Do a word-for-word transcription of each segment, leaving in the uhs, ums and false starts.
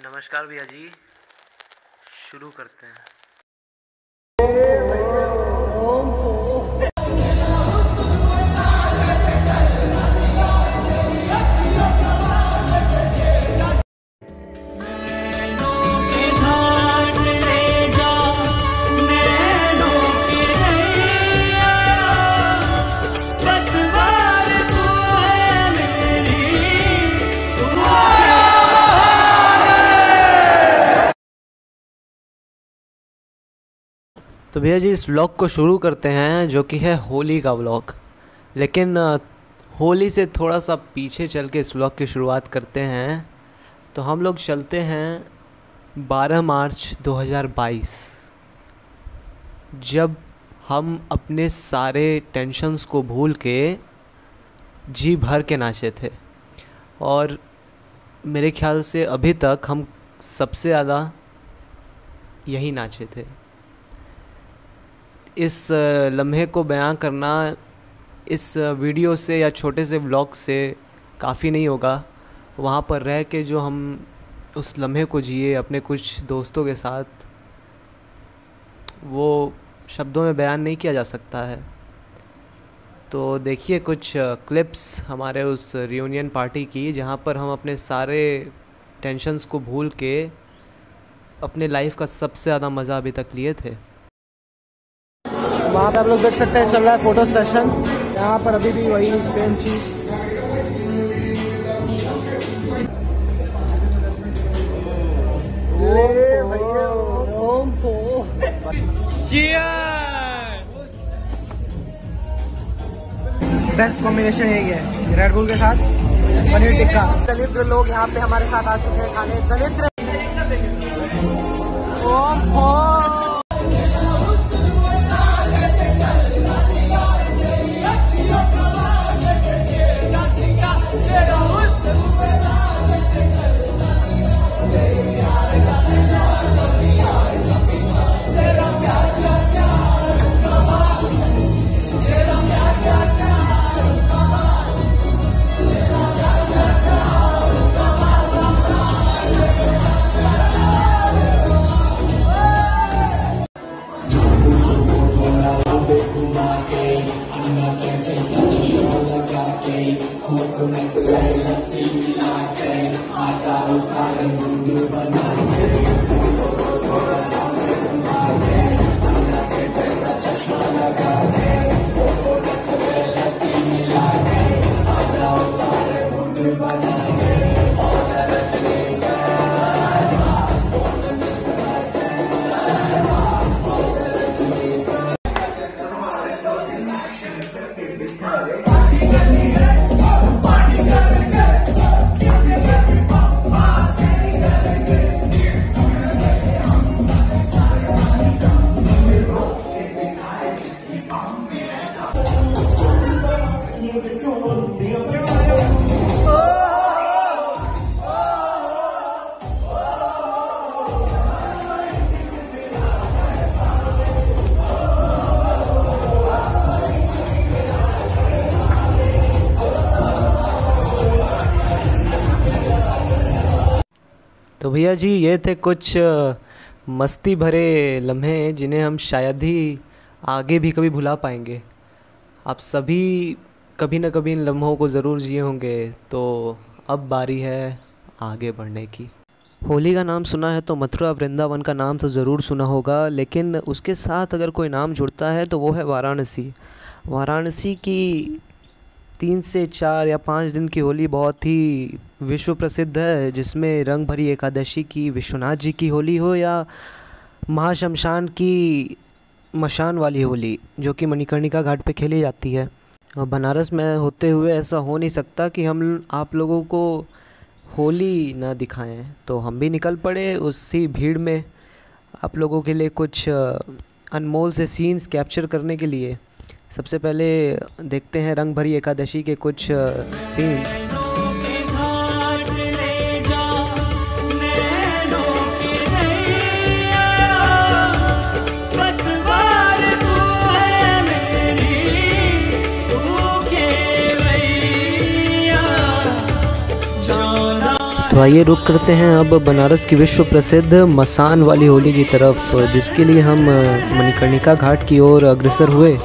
नमस्कार भैया जी, शुरू करते हैं। तो भैया जी, इस व्लॉग को शुरू करते हैं जो कि है होली का व्लॉग। लेकिन होली से थोड़ा सा पीछे चल के इस व्लॉग की शुरुआत करते हैं। तो हम लोग चलते हैं बारह मार्च दो हज़ार बाईस, जब हम अपने सारे टेंशन्स को भूल के जी भर के नाचे थे। और मेरे ख्याल से अभी तक हम सबसे ज़्यादा यही नाचे थे। इस लम्हे को बयां करना इस वीडियो से या छोटे से व्लॉग से काफ़ी नहीं होगा। वहाँ पर रह के जो हम उस लम्हे को जिए अपने कुछ दोस्तों के साथ, वो शब्दों में बयान नहीं किया जा सकता है। तो देखिए कुछ क्लिप्स हमारे उस रियूनियन पार्टी की, जहाँ पर हम अपने सारे टेंशन्स को भूल के अपने लाइफ का सबसे ज़्यादा मज़ा अभी तक लिए थे। वहाँ पे आप लोग देख सकते हैं चल रहा है फोटो सेशन। यहाँ पर अभी भी वही सेम चीज। बेस्ट कॉम्बिनेशन यही है, रेड बुल के साथ पनीर टिक्का। दलित लोग यहाँ पे हमारे साथ आ चुके हैं खाने। दलित तो भैया जी, ये थे कुछ मस्ती भरे लम्हे जिन्हें हम शायद ही आगे भी कभी भुला पाएंगे। आप सभी कभी ना कभी इन लम्हों को ज़रूर जिए होंगे। तो अब बारी है आगे बढ़ने की। होली का नाम सुना है तो मथुरा वृंदावन का नाम तो ज़रूर सुना होगा, लेकिन उसके साथ अगर कोई नाम जुड़ता है तो वो है वाराणसी। वाराणसी की तीन से चार या पाँच दिन की होली बहुत ही विश्व प्रसिद्ध है, जिसमें रंग भरी एकादशी की विश्वनाथ जी की होली हो या महाशमशान की मशान वाली होली जो कि मणिकर्णिका घाट पे खेली जाती है। और बनारस में होते हुए ऐसा हो नहीं सकता कि हम आप लोगों को होली ना दिखाएं। तो हम भी निकल पड़े उसी भीड़ में आप लोगों के लिए कुछ अनमोल से सीन्स कैप्चर करने के लिए। सबसे पहले देखते हैं रंग भरी एकादशी के कुछ सीन्स। तो आइए रुक करते हैं अब बनारस की विश्व प्रसिद्ध मसान वाली होली की तरफ, जिसके लिए हम मणिकर्णिका घाट की ओर अग्रसर हुए।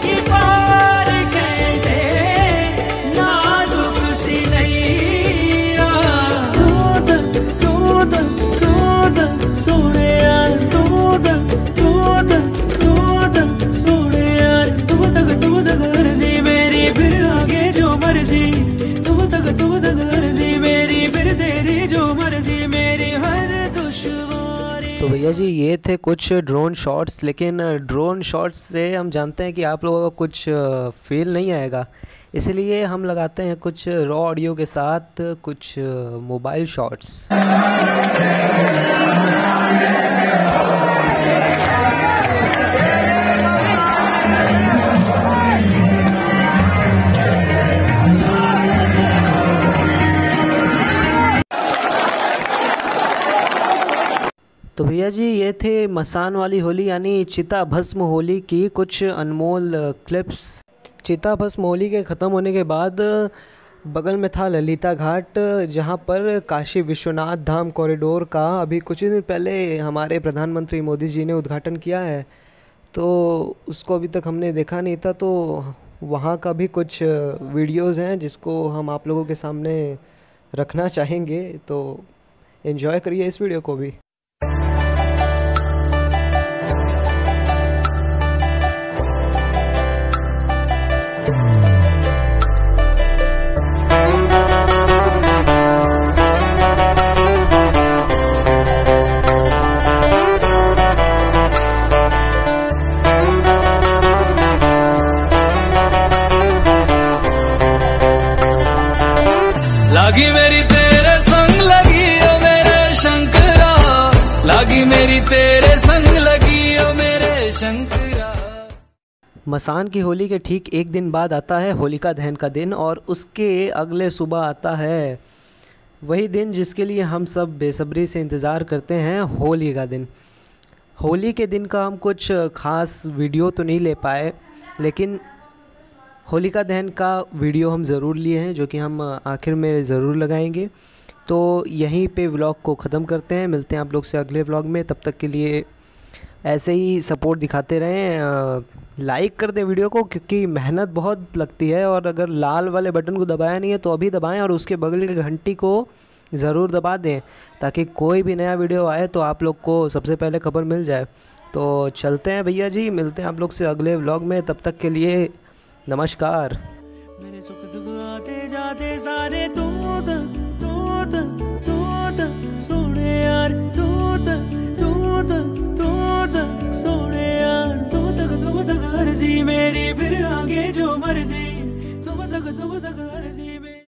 तो भैया जी ये थे कुछ ड्रोन शॉट्स, लेकिन ड्रोन शॉट्स से हम जानते हैं कि आप लोगों को कुछ फील नहीं आएगा, इसलिए हम लगाते हैं कुछ रॉ ऑडियो के साथ कुछ मोबाइल शॉट्स। तो भैया जी ये थे मसान वाली होली यानी चिता भस्म होली की कुछ अनमोल क्लिप्स। चिता भस्म होली के ख़त्म होने के बाद बगल में था ललिता घाट, जहां पर काशी विश्वनाथ धाम कॉरिडोर का अभी कुछ दिन पहले हमारे प्रधानमंत्री मोदी जी ने उद्घाटन किया है, तो उसको अभी तक हमने देखा नहीं था। तो वहां का भी कुछ वीडियोज़ हैं जिसको हम आप लोगों के सामने रखना चाहेंगे, तो एंजॉय करिए इस वीडियो को भी। लागी मेरी तेरे संग लगी ओ मेरे शंकरा, लागी मेरी तेरे संग लगी ओ मेरे शंकरा। मसान की होली के ठीक एक दिन बाद आता है होलिका दहन का दिन, और उसके अगले सुबह आता है वही दिन जिसके लिए हम सब बेसब्री से इंतज़ार करते हैं, होली का दिन। होली के दिन का हम कुछ ख़ास वीडियो तो नहीं ले पाए, लेकिन होलिका दहन का वीडियो हम ज़रूर लिए हैं, जो कि हम आखिर में ज़रूर लगाएंगे। तो यहीं पे व्लॉग को ख़त्म करते हैं, मिलते हैं आप लोग से अगले व्लॉग में। तब तक के लिए ऐसे ही सपोर्ट दिखाते रहें, लाइक कर दें वीडियो को, क्योंकि मेहनत बहुत लगती है। और अगर लाल वाले बटन को दबाया नहीं है तो अभी दबाएं, और उसके बगल की घंटी को ज़रूर दबा दें, ताकि कोई भी नया वीडियो आए तो आप लोग को सबसे पहले खबर मिल जाए। तो चलते हैं भैया जी, मिलते हैं आप लोग से अगले व्लॉग में। तब तक के लिए नमस्कार। मेरे सुख दुख आते जाते सारे दूध दूध दूध सोने यार, दूध दूध दूध सोने यार, दूध दूध अर्जी मेरी, फिर आगे जो मर्जी, दूध दूध अर्जी मेरी।